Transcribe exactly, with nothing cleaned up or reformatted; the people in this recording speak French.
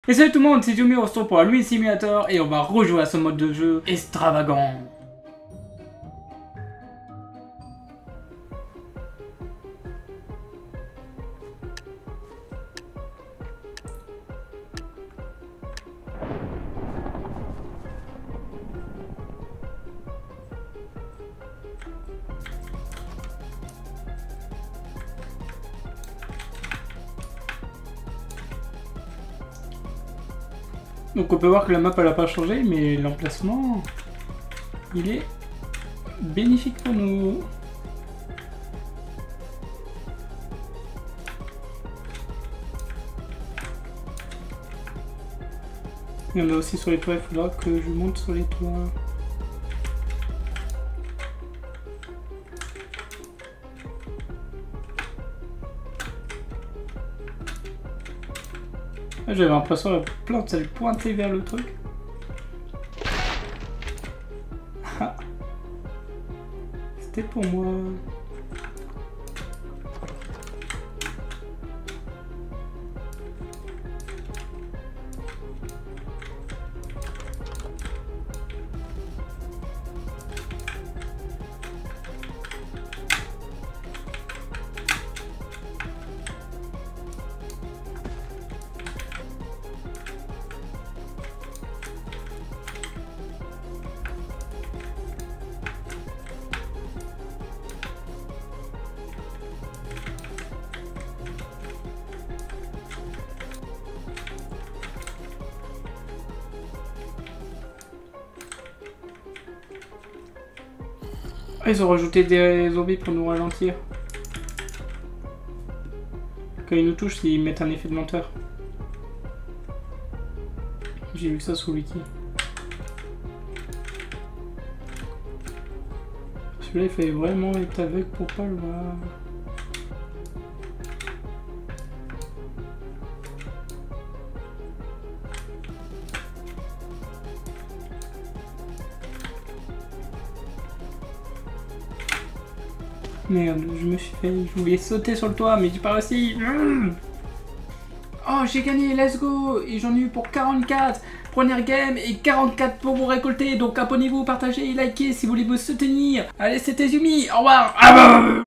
Et salut tout le monde, c'est Yumi, on se retrouve pour la Luin Simulator et on va rejouer à ce mode de jeu extravagant. Donc on peut voir que la map elle a pas changé, mais l'emplacement il est bénéfique pour nous. Il y en a aussi sur les toits, il faudra que je monte sur les toits. J'avais l'impression que la plante elle pointait vers le truc. C'était pour moi. Ah, ils ont rajouté des zombies pour nous ralentir. Quand ils nous touchent, ils mettent un effet de lenteur. J'ai vu ça sous wiki. Celui-là, il fallait vraiment être aveugle pour pas le voir. Merde, je me suis fait... Je voulais sauter sur le toit, mais j'ai pas réussi. Mmh. Oh, j'ai gagné, let's go. Et j'en ai eu pour quarante-quatre. Première game et quarante-quatre pour vous récolter. Donc abonnez-vous, partagez, likez si vous voulez me soutenir. Allez, c'était Yumi. Au revoir. Ah bah